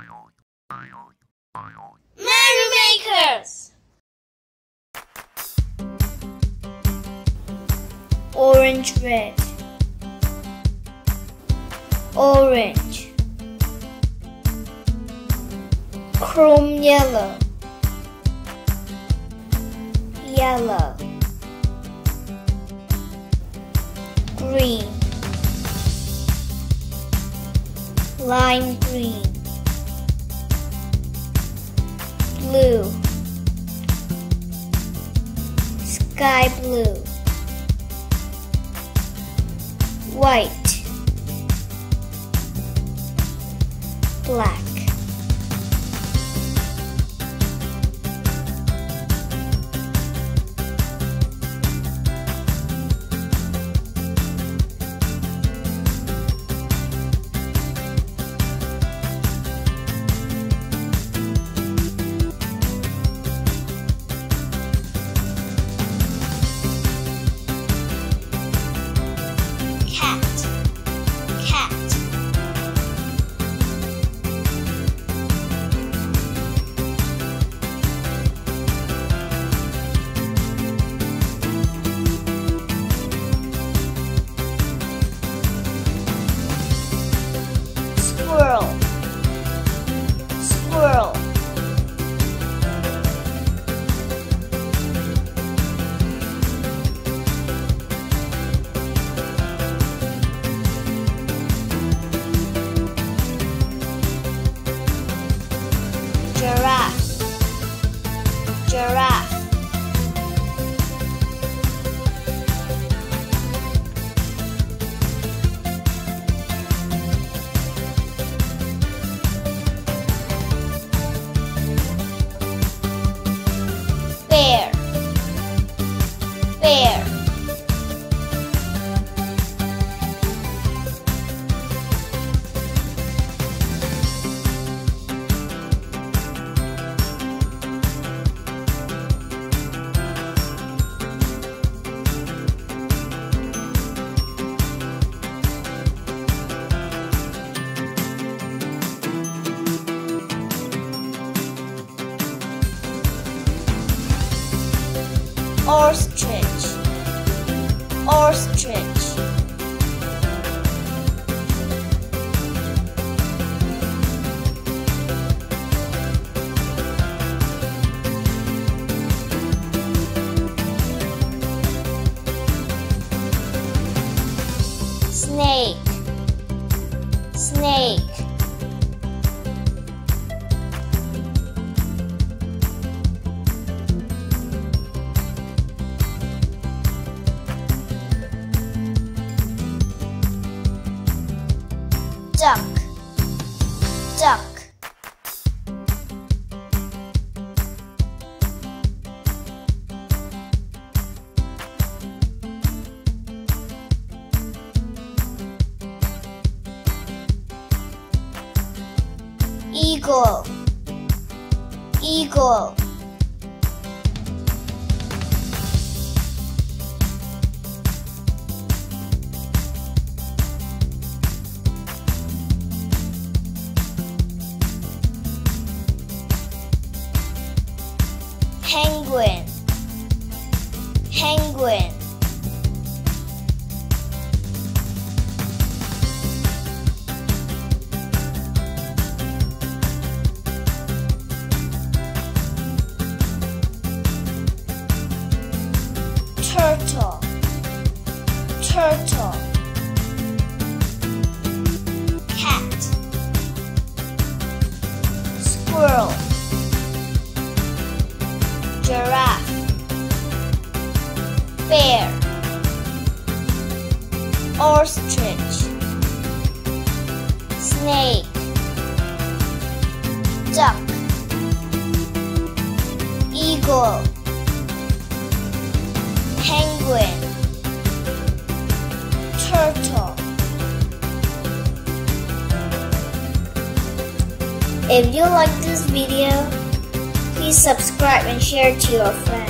Merrymakers! Orange, red. Orange. Chrome yellow. Yellow. Green. Lime green. Blue. Sky blue. White. Black. Squirrel. Squirrel. Giraffe. Giraffe. Bear. Bear. Ostrich. Ostrich. Snake. Snake. Duck. Duck. Eagle. Eagle. Penguin. Penguin. Turtle. Turtle. Cat. Squirrel. Giraffe. Bear. Ostrich. Snake. Duck. Eagle. Penguin. Turtle. If you like this video, please subscribe and share to your friends.